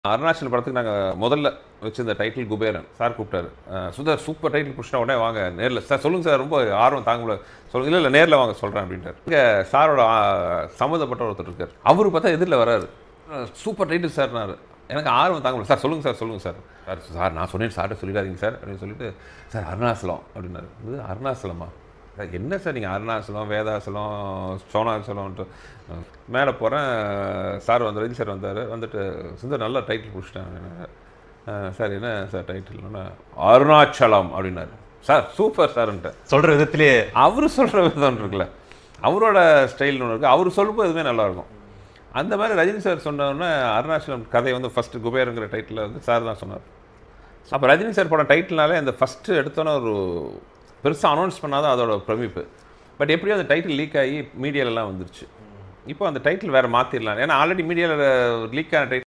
அருணாச்சலம் படத்துக்கு நாங்கள் முதல்ல வச்சிருந்த டைட்டில் குபேரன் சார் கூப்பிட்டாரு. சுதர் சூப்பர் டைட்டில் பிடிச்சிட்டா உடனே வாங்க நேரில் சார் சொல்லுங்கள் சார், ரொம்ப ஆர்வம் தாங்க முடியல, சொல்லுங்கள். இல்லை நேரில் வாங்க சொல்கிறேன் அப்படின்ட்டார். இங்கே சாரோட சம்மந்தப்பட்ட ஒருத்தர் இருக்கார். அவரு பார்த்தா எதிரில் வராரு. சூப்பர் டைட்டில் சார்னாரு. எனக்கு ஆர்வம் தாங்க முடியல. சார் சொல்லுங்கள் சார், சொல்லுங்கள் சார். சார் சார் நான் சொன்னேன் சார்கிட்ட சொல்லிடாதீங்க சார் அப்படின்னு சொல்லிட்டு, சார் அருணாச்சலம் அப்படின்னாரு. இது அருணாச்சலமா? சார் என்ன சார் நீங்கள் அருணாச்சலம், வேதாச்சலம், சோனாச்சலம்ன்ட்டு மேலே போகிறேன். சார் வந்தார், ரஜினி சார் வந்தார். வந்துட்டு சுந்தர் நல்ல டைட்டில் பிடிச்சிட்டாங்க. சார் என்ன சார் டைட்டில்னா அருணாச்சலம் அப்படின்னாரு. சார் சூப்பர் சார்ன்ட்டு சொல்கிற விதத்திலே அவர் சொல்கிற விதம் இருக்குல்ல, அவரோட ஸ்டைல்னு ஒன்று இருக்குது. அவர் சொல்லும்போது எதுவுமே நல்லாயிருக்கும். அந்த மாதிரி ரஜினி சார் சொன்னோன்னே அருணாச்சலம் கதை வந்து ஃபஸ்ட்டு குபேருங்கிற டைட்டில் வந்து சார் தான் சொன்னார். அப்போ ரஜினி சார் போன டைட்டில்னாலே அந்த ஃபஸ்ட்டு எடுத்தோன்னே ஒரு பெருசாக அனௌன்ஸ் பண்ணாதான் அதோட பிரமிப்பு. பட் எப்படியோ அந்த டைட்டில் லீக் ஆகி மீடியாலெலாம் வந்துருச்சு. இப்போ அந்த டைட்டில் வேறு மாற்றிடலாம். ஏன்னா ஆல்ரெடி மீடியாவில் லீக் ஆன டைட்டில்